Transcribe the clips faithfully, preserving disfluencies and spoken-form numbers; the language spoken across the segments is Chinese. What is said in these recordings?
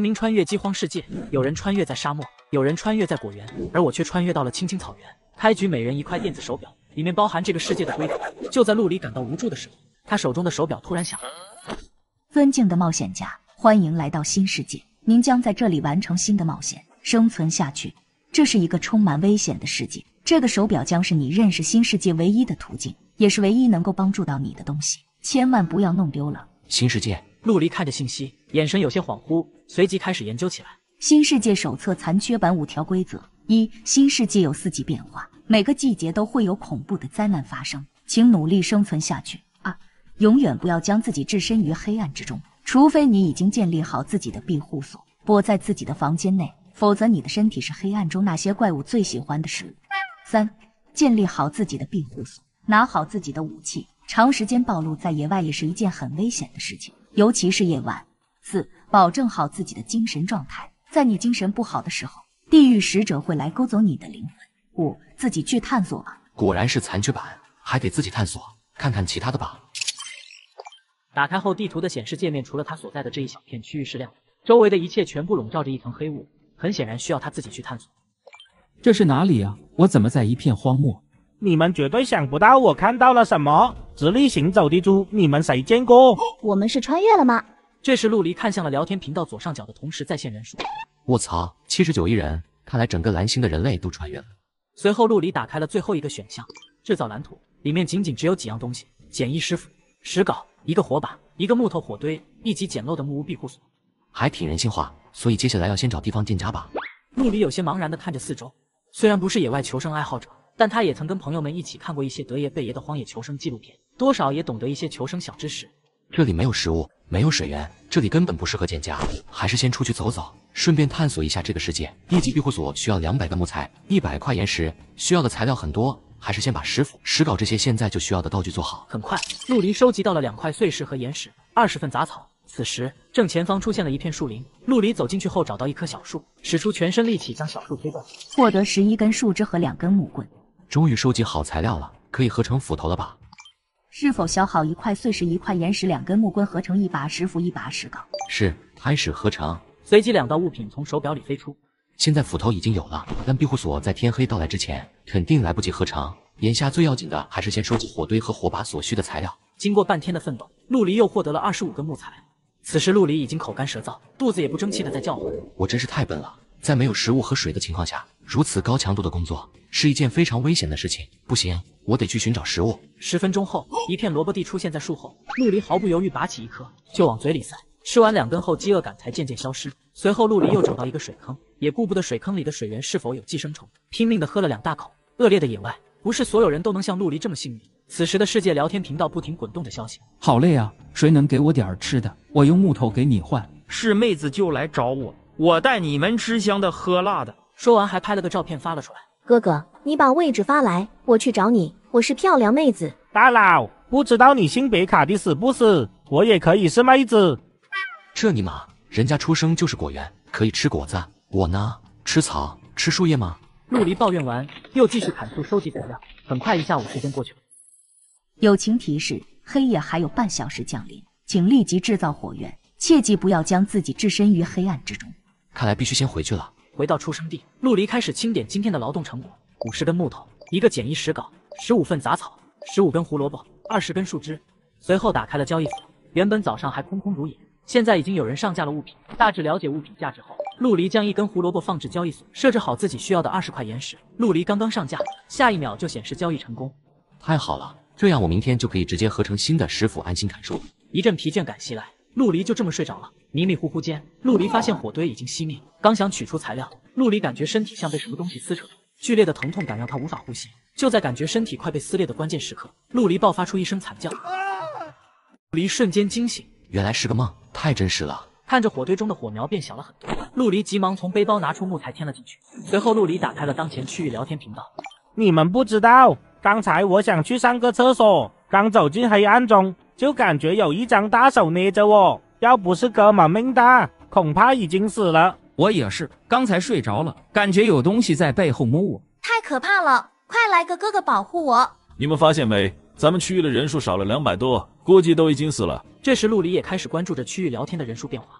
名穿越饥荒世界，有人穿越在沙漠，有人穿越在果园，而我却穿越到了青青草原。开局每人一块电子手表，里面包含这个世界的规则。就在陆离感到无助的时候，他手中的手表突然响了。 尊敬的冒险家，欢迎来到新世界，您将在这里完成新的冒险，生存下去。这是一个充满危险的世界，这个手表将是你认识新世界唯一的途径，也是唯一能够帮助到你的东西，千万不要弄丢了。 新世界， 陆离看着信息，眼神有些恍惚，随即开始研究起来。 新世界手册残缺版五条规则：一、新世界有四季变化，每个季节都会有恐怖的灾难发生，请努力生存下去。二、永远不要将自己置身于黑暗之中，除非你已经建立好自己的庇护所，躲在自己的房间内，否则你的身体是黑暗中那些怪物最喜欢的食物。三、建立好自己的庇护所，拿好自己的武器，长时间暴露在野外也是一件很危险的事情，尤其是夜晚。四、保证好自己的精神状态，在你精神不好的时候，地狱使者会来勾走你的灵魂。五、自己去探索吧。 果然是残缺版，还得自己探索，看看其他的吧。 打开后，地图的显示界面除了他所在的这一小片区域是亮的，周围的一切全部笼罩着一层黑雾，很显然需要他自己去探索。 这是哪里啊？我怎么在一片荒漠？ 你们绝对想不到我看到了什么！直立行走的猪，你们谁见过？ 我们是穿越了吗？ 这时陆离看向了聊天频道左上角的同时在线人数。 卧槽，七十九亿人，看来整个蓝星的人类都穿越了。 随后陆离打开了最后一个选项，制造蓝图，里面仅仅只有几样东西：简易师傅、石镐、一个火把、一个木头火堆，以及简陋的木屋庇护所。 还挺人性化，所以接下来要先找地方建家吧。 陆离有些茫然地看着四周，虽然不是野外求生爱好者，但他也曾跟朋友们一起看过一些德爷贝爷的荒野求生纪录片，多少也懂得一些求生小知识。 这里没有食物，没有水源，这里根本不适合建家，还是先出去走走，顺便探索一下这个世界。一级庇护所需要两百个木材，一百块岩石，需要的材料很多，还是先把石斧、石镐这些现在就需要的道具做好。 很快，陆离收集到了两块碎石和岩石，二十份杂草。此时，正前方出现了一片树林。陆离走进去后，找到一棵小树，使出全身力气将小树推断， 获得十一根树枝和两根木棍。 终于收集好材料了，可以合成斧头了吧？ 是否消耗一块碎石、一块岩石、两根木棍，合成一把石斧、一把石镐？ 是，开始合成。 随即两道物品从手表里飞出。 现在斧头已经有了，但庇护所在天黑到来之前肯定来不及合成。眼下最要紧的还是先收集火堆和火把所需的材料。 经过半天的奋斗，陆离又获得了二十五根木材。此时陆离已经口干舌燥，肚子也不争气的在叫唤。 我真是太笨了，在没有食物和水的情况下，如此高强度的工作是一件非常危险的事情。不行，我得去寻找食物。 十分钟后，一片萝卜地出现在树后，陆离毫不犹豫拔起一颗就往嘴里塞。吃完两根后，饥饿感才渐渐消失。随后陆离又找到一个水坑，也顾不得水坑里的水源是否有寄生虫，拼命的喝了两大口。恶劣的野外，不是所有人都能像陆离这么幸运。此时的世界聊天频道不停滚动着消息。 好累啊，谁能给我点吃的？我用木头给你换。 是妹子就来找我，我带你们吃香的喝辣的。 说完还拍了个照片发了出来。 哥哥，你把位置发来，我去找你。我是漂亮妹子。 大佬，不知道你性别卡的死不死？我也可以是妹子。 这尼玛，人家出生就是果园，可以吃果子，我呢，吃草，吃树叶吗？ 陆离抱怨完，又继续砍树收集材料。很快一下午时间过去了。 友情提示：黑夜还有半小时降临，请立即制造火源，切记不要将自己置身于黑暗之中。 看来必须先回去了。 回到出生地，陆离开始清点今天的劳动成果：五十根木头，一个简易石镐，十五份杂草，十五根胡萝卜，二十根树枝。随后打开了交易所，原本早上还空空如也，现在已经有人上架了物品。大致了解物品价值后，陆离将一根胡萝卜放置交易所，设置好自己需要的二十块岩石。陆离刚刚上架，下一秒就显示交易成功。 太好了，这样我明天就可以直接合成新的石斧，安心砍树。 一阵疲倦感袭来，陆离就这么睡着了。迷迷糊糊间，陆离发现火堆已经熄灭，刚想取出材料，陆离感觉身体像被什么东西撕扯，剧烈的疼痛感让他无法呼吸。就在感觉身体快被撕裂的关键时刻，陆离爆发出一声惨叫。陆离瞬间惊醒， 原来是个梦，太真实了。 看着火堆中的火苗变小了很多，陆离急忙从背包拿出木材添了进去。随后陆离打开了当前区域聊天频道。 你们不知道，刚才我想去上个厕所，刚走进黑暗中，就感觉有一张大手捏着我，要不是哥们命大，恐怕已经死了。 我也是，刚才睡着了，感觉有东西在背后摸我， 太可怕了！快来个哥哥保护我！ 你们发现没？咱们区域的人数少了两百多，估计都已经死了。 这时陆离也开始关注着区域聊天的人数变化。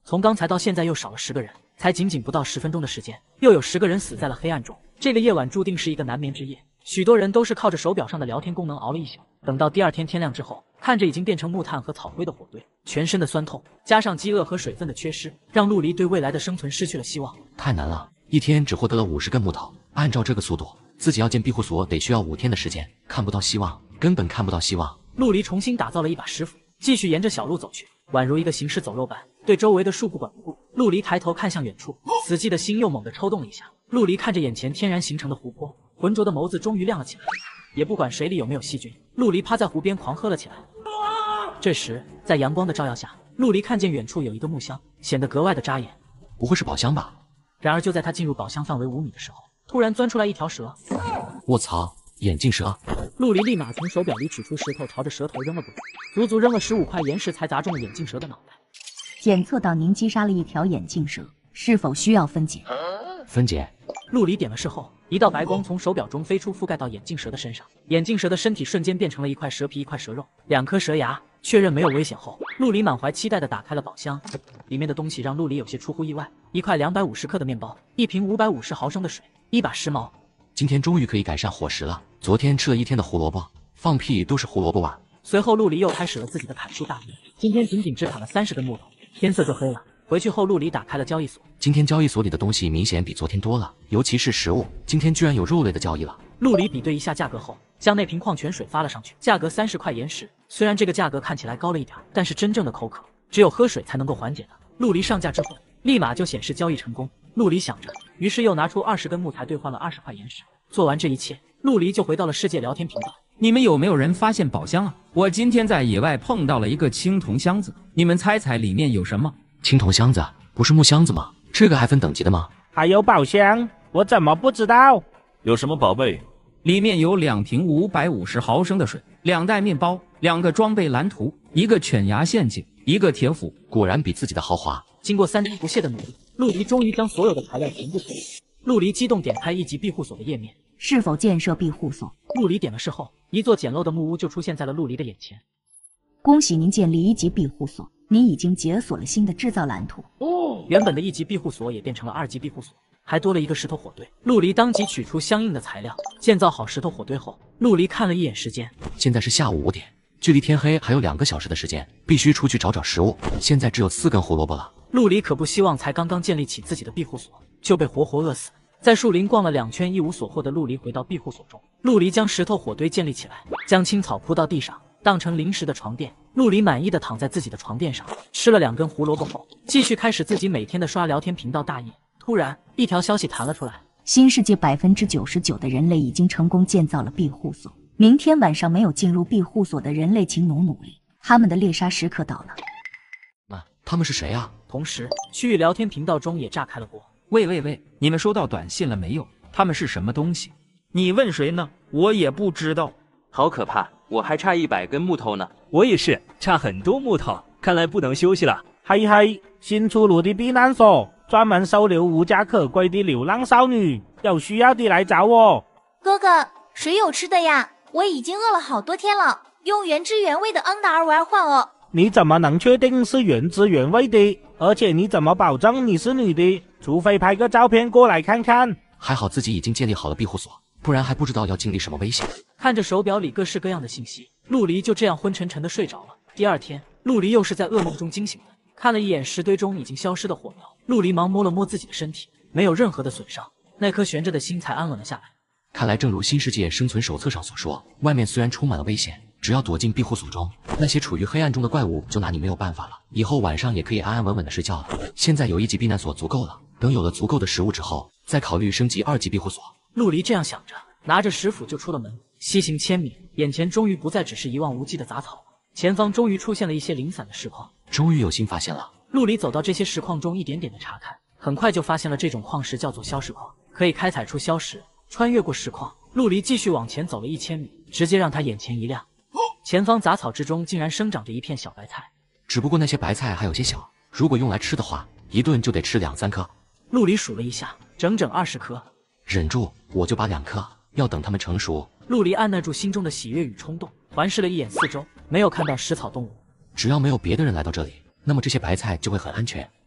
从刚才到现在又少了十个人，才仅仅不到十分钟的时间，又有十个人死在了黑暗中。这个夜晚注定是一个难眠之夜，许多人都是靠着手表上的聊天功能熬了一宿。等到第二天天亮之后，看着已经变成木炭和草灰的火堆，全身的酸痛，加上饥饿和水分的缺失，让陆离对未来的生存失去了希望。 太难了，一天只获得了五十根木头，按照这个速度，自己要建庇护所得需要五天的时间，看不到希望，根本看不到希望。 陆离重新打造了一把石斧，继续沿着小路走去，宛如一个行尸走肉般，对周围的树不管不顾。陆离抬头看向远处，死寂的心又猛地抽动了一下。陆离看着眼前天然形成的湖泊，浑浊的眸子终于亮了起来。也不管水里有没有细菌，陆离趴在湖边狂喝了起来。这时，在阳光的照耀下，陆离看见远处有一个木箱，显得格外的扎眼。 不会是宝箱吧？ 然而就在他进入宝箱范围五米的时候，突然钻出来一条蛇。 卧槽，眼镜蛇！ 陆离立马从手表里取出石头，朝着蛇头扔了过去，足足扔了十五块岩石才砸中了眼镜蛇的脑袋。 检测到您击杀了一条眼镜蛇，是否需要分解？ 分解。 陆离点了事后，一道白光从手表中飞出，覆盖到眼镜蛇的身上。眼镜蛇的身体瞬间变成了一块蛇皮一块蛇肉，两颗蛇牙。确认没有危险后，陆离满怀期待地打开了宝箱，里面的东西让陆离有些出乎意外：一块两百五十克的面包，一瓶五百五十毫升的水，一把时髦。 今天终于可以改善伙食了，昨天吃了一天的胡萝卜，放屁都是胡萝卜味。 随后陆离又开始了自己的砍树大业，今天仅仅只砍了三十根木头，天色就黑了。回去后，陆离打开了交易所。 今天交易所里的东西明显比昨天多了，尤其是食物，今天居然有肉类的交易了。 陆离比对一下价格后，将那瓶矿泉水发了上去，价格三十块岩石。虽然这个价格看起来高了一点，但是真正的口渴只有喝水才能够缓解的。陆离上架之后，立马就显示交易成功。陆离想着，于是又拿出二十根木材兑换了二十块岩石。做完这一切，陆离就回到了世界聊天频道。 你们有没有人发现宝箱啊？我今天在野外碰到了一个青铜箱子，你们猜猜里面有什么？ 青铜箱子不是木箱子吗？这个还分等级的吗？ 还有宝箱，我怎么不知道？ 有什么宝贝？ 里面有两瓶五百五十毫升的水，两袋面包，两个装备蓝图，一个犬牙陷阱，一个铁斧。 果然比自己的豪华。 经过三天不懈的努力，陆离终于将所有的材料全部处理。陆离激动点开一级庇护所的页面， 是否建设庇护所？ 陆离点了事后，一座简陋的木屋就出现在了陆离的眼前。 恭喜您建立一级庇护所，您已经解锁了新的制造蓝图。 哦，原本的一级庇护所也变成了二级庇护所，还多了一个石头火堆。陆离当即取出相应的材料，建造好石头火堆后，陆离看了一眼时间， 现在是下午五点，距离天黑还有两个小时的时间，必须出去找找食物。现在只有四根胡萝卜了。 陆离可不希望才刚刚建立起自己的庇护所，就被活活饿死。在树林逛了两圈，一无所获的陆离回到庇护所中。陆离将石头火堆建立起来，将青草铺到地上，当成临时的床垫。陆离满意的躺在自己的床垫上，吃了两根胡萝卜后，继续开始自己每天的刷聊天频道大业。突然，一条消息弹了出来： 新世界百分之九十九的人类已经成功建造了庇护所。明天晚上没有进入庇护所的人类，请努努力，他们的猎杀时刻到了。 啊，他们是谁啊？ 同时，区域聊天频道中也炸开了锅。 喂喂喂，你们收到短信了没有？他们是什么东西？ 你问谁呢？我也不知道。 好可怕，我还差一百根木头呢。 我也是，差很多木头，看来不能休息了。 嘿嘿，新出炉的避难所，专门收留无家可归的流浪少女，有需要的来找我。 哥哥，谁有吃的呀？我已经饿了好多天了，用原汁原味的昂达尔维尔换哦。 你怎么能确定是原汁原味的？而且你怎么保证你是女的？除非拍个照片过来看看。 还好自己已经建立好了庇护所，不然还不知道要经历什么危险。 看着手表里各式各样的信息，陆离就这样昏沉沉的睡着了。第二天，陆离又是在噩梦中惊醒的，看了一眼石堆中已经消失的火苗，陆离忙摸了摸自己的身体，没有任何的损伤，那颗悬着的心才安稳了下来。 看来正如新世界生存手册上所说，外面虽然充满了危险，只要躲进庇护所中，那些处于黑暗中的怪物就拿你没有办法了。以后晚上也可以安安稳稳的睡觉了。现在有一级避难所足够了，等有了足够的食物之后，再考虑升级二级庇护所。 陆离这样想着，拿着石斧就出了门。西行千米，眼前终于不再只是一望无际的杂草，前方终于出现了一些零散的石矿。 终于有新发现了。 陆离走到这些石矿中，一点点的查看，很快就发现了这种矿石叫做消石矿，可以开采出消石。穿越过石矿，陆离继续往前走了一千米，直接让他眼前一亮。前方杂草之中竟然生长着一片小白菜， 只不过那些白菜还有些小，如果用来吃的话，一顿就得吃两三颗。 陆离数了一下，整整二十颗。 忍住，我就拔两颗，要等它们成熟。 陆离按捺住心中的喜悦与冲动，环视了一眼四周，没有看到食草动物。 只要没有别的人来到这里，那么这些白菜就会很安全。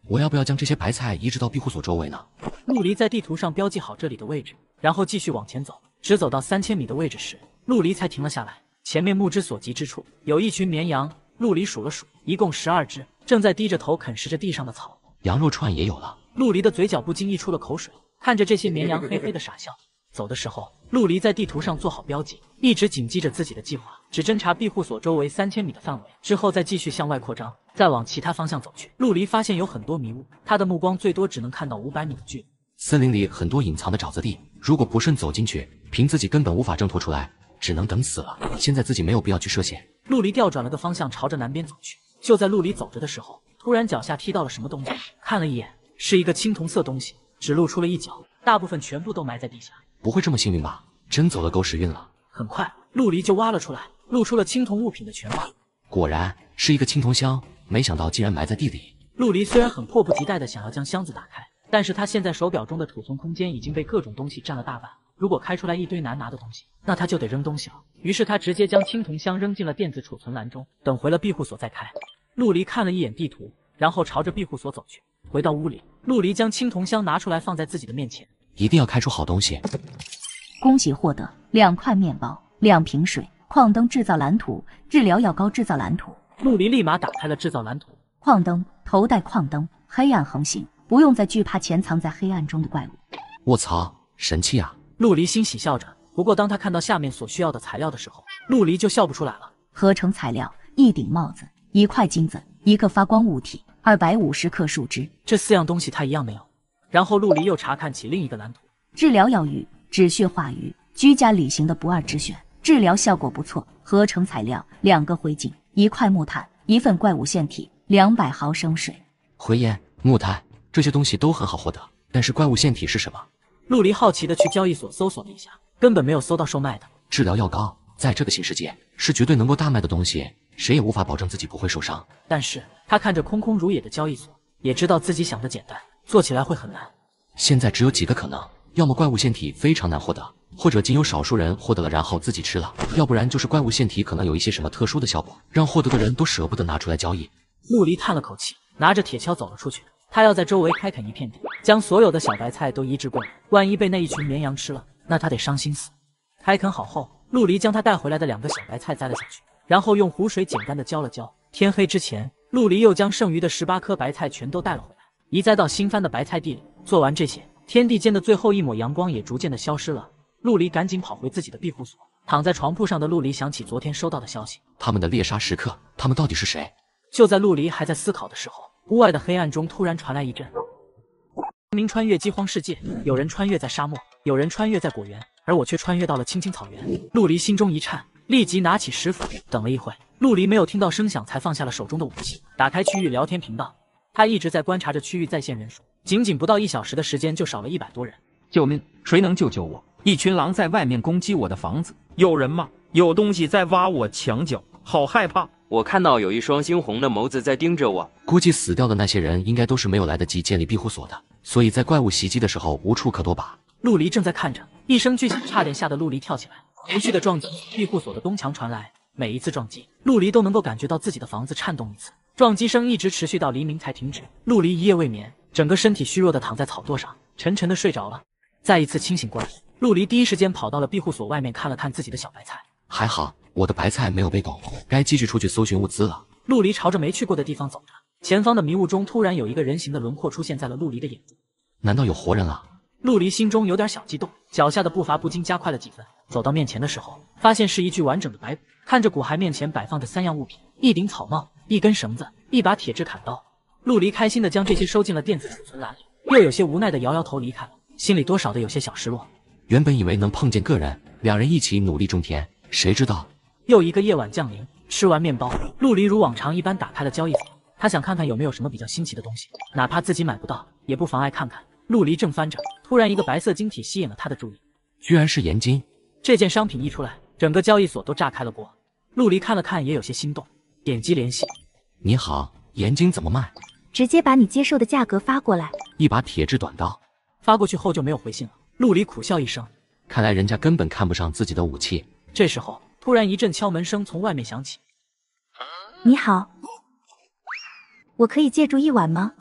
我要不要将这些白菜移植到庇护所周围呢？ 陆离在地图上标记好这里的位置，然后继续往前走，直走到三千米的位置时，陆离才停了下来。前面目之所及之处有一群绵羊，陆离数了数，一共十二只，正在低着头啃食着地上的草。 羊肉串也有了。 陆离的嘴角不经意出了口水，看着这些绵羊嘿嘿的傻笑。走的时候，陆离在地图上做好标记，一直谨记着自己的计划，只侦查庇护所周围三千米的范围，之后再继续向外扩张，再往其他方向走去。陆离发现有很多迷雾，他的目光最多只能看到五百米的距离。 森林里很多隐藏的沼泽地，如果不慎走进去，凭自己根本无法挣脱出来，只能等死了。现在自己没有必要去涉险。 陆离调转了个方向，朝着南边走去。就在陆离走着的时候，突然脚下踢到了什么东西，看了一眼，是一个青铜色东西，只露出了一角，大部分全部都埋在地下。 不会这么幸运吧？真走了狗屎运了。 很快，陆离就挖了出来，露出了青铜物品的全貌。 果然是一个青铜箱，没想到竟然埋在地里。 陆离虽然很迫不及待的想要将箱子打开，但是他现在手表中的储存空间已经被各种东西占了大半，如果开出来一堆难拿的东西，那他就得扔东西了。于是他直接将青铜箱扔进了电子储存栏中，等回了庇护所再开。陆离看了一眼地图，然后朝着庇护所走去。回到屋里，陆离将青铜箱拿出来放在自己的面前。 一定要开出好东西。 恭喜获得两块面包、两瓶水、矿灯制造蓝图、治疗药膏制造蓝图。 陆离立马打开了制造蓝图。 矿灯，头戴矿灯，黑暗横行，不用再惧怕潜藏在黑暗中的怪物。 卧槽，神器啊！ 陆离欣喜笑着。不过当他看到下面所需要的材料的时候，陆离就笑不出来了。 合成材料：一顶帽子、一块金子、一个发光物体、二百五十克树枝。 这四样东西他一样没有。然后陆离又查看起另一个蓝图。 治疗药鱼、止血化鱼，居家旅行的不二之选，治疗效果不错。合成材料：两个灰烬、一块木炭、一份怪物腺体、两百毫升水。 灰烟、木炭这些东西都很好获得，但是怪物腺体是什么？ 陆离好奇的去交易所搜索了一下，根本没有搜到售卖的。 治疗药膏在这个新世界是绝对能够大卖的东西，谁也无法保证自己不会受伤。 但是他看着空空如也的交易所，也知道自己想的简单，做起来会很难。 现在只有几个可能，要么怪物腺体非常难获得，或者仅有少数人获得了然后自己吃了，要不然就是怪物腺体可能有一些什么特殊的效果，让获得的人都舍不得拿出来交易。 陆离叹了口气，拿着铁锹走了出去。他要在周围开垦一片地，将所有的小白菜都移植过来，万一被那一群绵羊吃了，那他得伤心死。开垦好后，陆离将他带回来的两个小白菜栽了下去，然后用湖水简单的浇了浇。天黑之前，陆离又将剩余的十八颗白菜全都带了回来，移栽到新翻的白菜地里。做完这些，天地间的最后一抹阳光也逐渐的消失了。陆离赶紧跑回自己的庇护所，躺在床铺上的陆离想起昨天收到的消息， 他们的猎杀时刻，他们到底是谁？ 就在陆离还在思考的时候，屋外的黑暗中突然传来一阵人民穿越饥荒世界，有人穿越在沙漠，有人穿越在果园，而我却穿越到了青青草原。陆离心中一颤，立即拿起石斧。等了一会，陆离没有听到声响，才放下了手中的武器，打开区域聊天频道。他一直在观察着区域在线人数，仅仅不到一小时的时间就少了一百多人。 救命！谁能救救我？一群狼在外面攻击我的房子。 有人吗？有东西在挖我墙角，好害怕。 我看到有一双猩红的眸子在盯着我。 估计死掉的那些人应该都是没有来得及建立庇护所的，所以在怪物袭击的时候无处可躲吧。 陆离正在看着，一声巨响差点吓得陆离跳起来。连续的撞击庇护所的东墙传来，每一次撞击，陆离都能够感觉到自己的房子颤动一次。撞击声一直持续到黎明才停止。陆离一夜未眠，整个身体虚弱的躺在草垛上，沉沉的睡着了。再一次清醒过来，陆离第一时间跑到了庇护所外面，看了看自己的小白菜。 还好我的白菜没有被拱，该继续出去搜寻物资了。 陆离朝着没去过的地方走着，前方的迷雾中突然有一个人形的轮廓出现在了陆离的眼中。 难道有活人了？ 陆离心中有点小激动，脚下的步伐不禁加快了几分。走到面前的时候，发现是一具完整的白骨。看着骨骸面前摆放着三样物品，一顶草帽，一根绳子，一把铁制砍刀。陆离开心的将这些收进了电子储存栏里，又有些无奈的摇摇头离开了，心里多少的有些小失落。 原本以为能碰见个人，两人一起努力种田，谁知道又一个夜晚降临。吃完面包，陆离如往常一般打开了交易所，他想看看有没有什么比较新奇的东西，哪怕自己买不到，也不妨碍看看。陆离正翻着，突然一个白色晶体吸引了他的注意， 居然是盐金。 这件商品一出来，整个交易所都炸开了锅。陆离看了看，也有些心动，点击联系。 你好，盐金怎么卖？ 直接把你接受的价格发过来。 一把铁制短刀。 发过去后就没有回信了。陆离苦笑一声， 看来人家根本看不上自己的武器。 这时候突然一阵敲门声从外面响起。 你好，我可以借住一晚吗？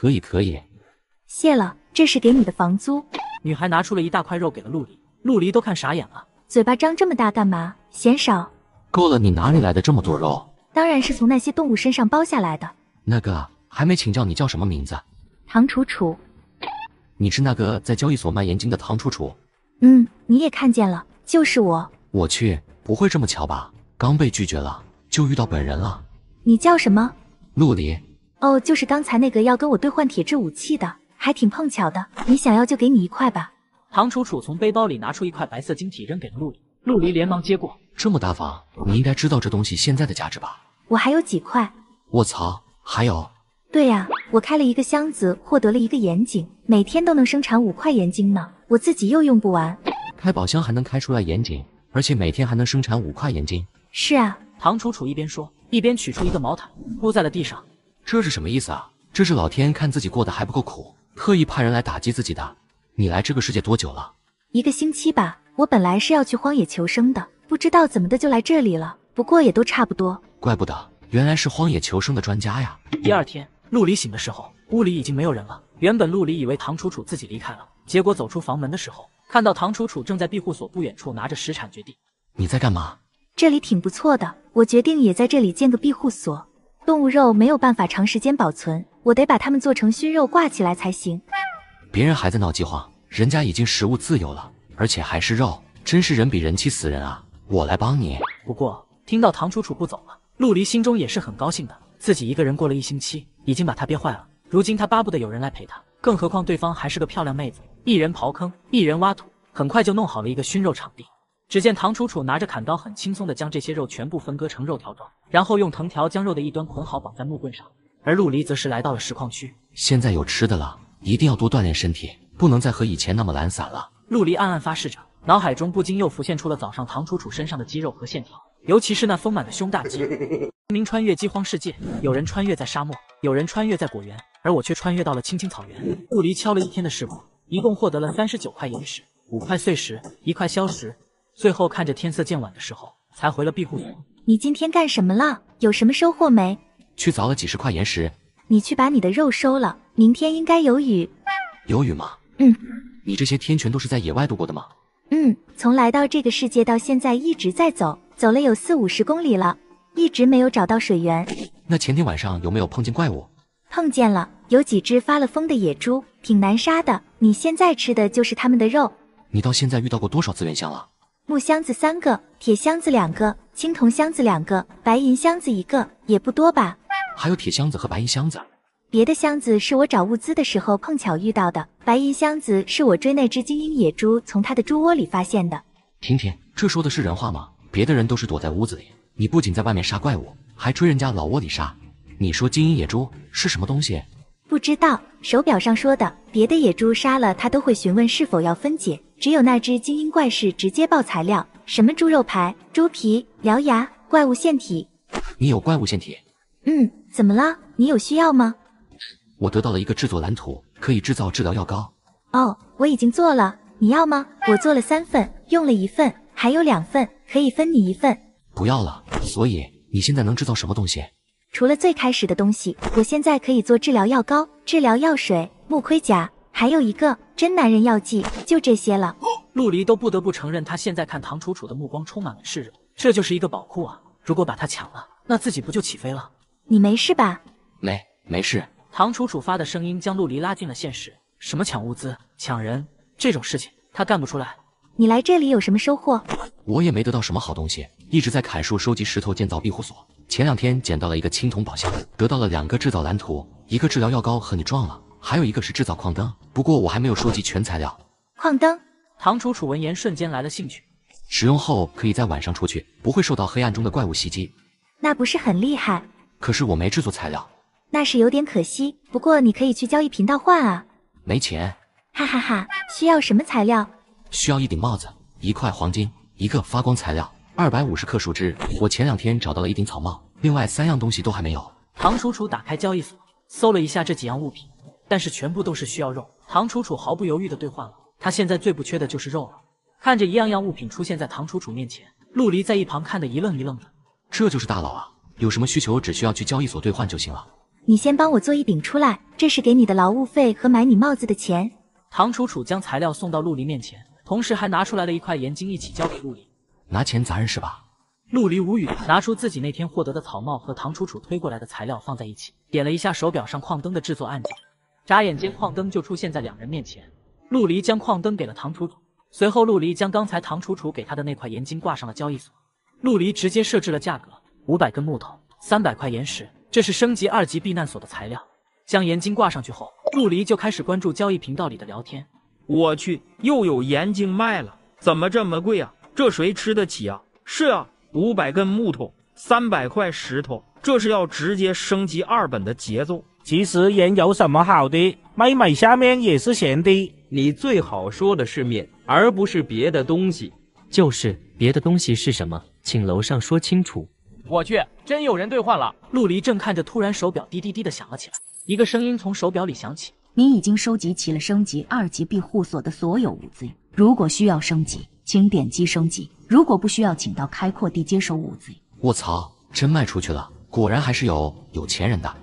可以可以。 谢了，这是给你的房租。 女孩拿出了一大块肉给了陆离，陆离都看傻眼了。 嘴巴张这么大干嘛？嫌少？ 够了，你哪里来的这么多肉？ 当然是从那些动物身上剥下来的。 那个还没请教你叫什么名字？ 唐楚楚。 你是那个在交易所卖盐金的唐楚楚？ 嗯，你也看见了，就是我。 我去，不会这么巧吧？刚被拒绝了，就遇到本人了。 你叫什么？ 陆离。 哦，就是刚才那个要跟我兑换铁质武器的，还挺碰巧的。你想要就给你一块吧。 唐楚楚从背包里拿出一块白色晶体扔给了陆离，陆离连忙接过。 这么大方，你应该知道这东西现在的价值吧？ 我还有几块。 卧槽，还有？ 对呀、啊，我开了一个箱子，获得了一个盐井，每天都能生产五块盐金呢，我自己又用不完。 开宝箱还能开出来盐井，而且每天还能生产五块盐金。 是啊， 唐楚楚一边说，一边取出一个毛毯铺在了地上。 这是什么意思啊？这是老天看自己过得还不够苦，特意派人来打击自己的。你来这个世界多久了？ 一个星期吧。我本来是要去荒野求生的，不知道怎么的就来这里了，不过也都差不多。 怪不得，原来是荒野求生的专家呀。 第二天，陆离醒的时候，屋里已经没有人了。原本陆离以为唐楚楚自己离开了，结果走出房门的时候，看到唐楚楚正在庇护所不远处拿着石铲掘地。 你在干嘛？ 这里挺不错的，我决定也在这里建个庇护所。动物肉没有办法长时间保存，我得把它们做成熏肉挂起来才行。 别人还在闹饥荒，人家已经食物自由了，而且还是肉，真是人比人气死人啊！我来帮你。 不过听到唐楚楚不走了，陆离心中也是很高兴的，自己一个人过了一星期，已经把他憋坏了。如今他巴不得有人来陪他，更何况对方还是个漂亮妹子。一人刨坑，一人挖土，很快就弄好了一个熏肉场地。只见唐楚楚拿着砍刀，很轻松地将这些肉全部分割成肉条状，然后用藤条将肉的一端捆好，绑在木棍上。而陆离则是来到了石矿区。 现在有吃的了，一定要多锻炼身体，不能再和以前那么懒散了。 陆离暗暗发誓着，脑海中不禁又浮现出了早上唐楚楚身上的肌肉和线条，尤其是那丰满的胸大肌。人民穿越饥荒世界，有人穿越在沙漠，有人穿越在果园，而我却穿越到了青青草原。陆离敲了一天的石斧，一共获得了三十九块岩石、五块碎石、一块硝石。最后看着天色渐晚的时候，才回了庇护所。 你今天干什么了？有什么收获没？ 去凿了几十块岩石。 你去把你的肉收了，明天应该有雨。 有雨吗？ 嗯。 你这些天全都是在野外度过的吗？ 嗯，从来到这个世界到现在一直在走，走了有四五十公里了，一直没有找到水源。 那前天晚上有没有碰见怪物？ 碰见了，有几只发了疯的野猪，挺难杀的。你现在吃的就是它们的肉。 你到现在遇到过多少资源箱了？ 木箱子三个，铁箱子两个，青铜箱子两个，白银箱子一个，也不多吧？ 还有铁箱子和白银箱子。 别的箱子是我找物资的时候碰巧遇到的，白银箱子是我追那只精英野猪从它的猪窝里发现的。 婷婷，这说的是人话吗？别的人都是躲在屋子里，你不仅在外面杀怪物，还追人家老窝里杀。你说精英野猪是什么东西？ 不知道，手表上说的，别的野猪杀了它都会询问是否要分解，只有那只精英怪是直接报材料，什么猪肉排、猪皮、獠牙、怪物腺体。 你有怪物腺体？ 嗯，怎么了？你有需要吗？ 我得到了一个制作蓝图，可以制造治疗药膏。 哦，我已经做了，你要吗？我做了三份，用了一份，还有两份，可以分你一份。 不要了。所以你现在能制造什么东西？ 除了最开始的东西，我现在可以做治疗药膏、治疗药水、木盔甲，还有一个真男人药剂，就这些了。 陆离都不得不承认，他现在看唐楚楚的目光充满了炽热，这就是一个宝库啊！如果把他抢了，那自己不就起飞了？ 你没事吧？ 没，没事。 唐楚楚发的声音将陆离拉进了现实。什么抢物资、抢人这种事情，他干不出来。 你来这里有什么收获？ 我也没得到什么好东西，一直在砍树收集石头建造庇护所。前两天捡到了一个青铜宝箱，得到了两个制造蓝图，一个治疗药膏和你撞了，还有一个是制造矿灯，不过我还没有收集全材料。 矿灯？ 唐楚楚闻言瞬间来了兴趣。 使用后可以在晚上出去，不会受到黑暗中的怪物袭击。 那不是很厉害？ 可是我没制作材料。 那是有点可惜，不过你可以去交易频道换啊。 没钱。 哈哈哈，需要什么材料？ 需要一顶帽子，一块黄金，一个发光材料，二百五十克树枝。我前两天找到了一顶草帽，另外三样东西都还没有。 唐楚楚打开交易所，搜了一下这几样物品，但是全部都是需要肉。唐楚楚毫不犹豫地兑换了，她现在最不缺的就是肉了。看着一样样物品出现在唐楚楚面前，陆离在一旁看得一愣一愣的。 这就是大佬啊！有什么需求只需要去交易所兑换就行了。 你先帮我做一饼出来，这是给你的劳务费和买你帽子的钱。 唐楚楚将材料送到陆离面前，同时还拿出来了一块盐晶，一起交给陆离。 拿钱砸人是吧？ 陆离无语，拿出自己那天获得的草帽和唐楚楚推过来的材料放在一起，点了一下手表上矿灯的制作按钮，眨眼间矿灯就出现在两人面前。陆离将矿灯给了唐楚楚，随后陆离将刚才唐楚楚给他的那块盐晶挂上了交易所。陆离直接设置了价格，五百根木头，三百块岩石，这是升级二级避难所的材料。将盐晶挂上去后，陆离就开始关注交易频道里的聊天。 我去，又有盐晶卖了，怎么这么贵啊？这谁吃得起啊？是啊，五百根木头，三百块石头，这是要直接升级二本的节奏。 其实盐有什么好的？妹妹下面也是咸的。 你最好说的是面，而不是别的东西。 就是别的东西是什么？请楼上说清楚。 我去，真有人兑换了！ 陆离正看着，突然手表滴滴滴的响了起来，一个声音从手表里响起： 你已经收集齐了升级二级庇护所的所有物资，如果需要升级，请点击升级；如果不需要，请到开阔地接收物资。 卧槽，真卖出去了，果然还是有有钱人的。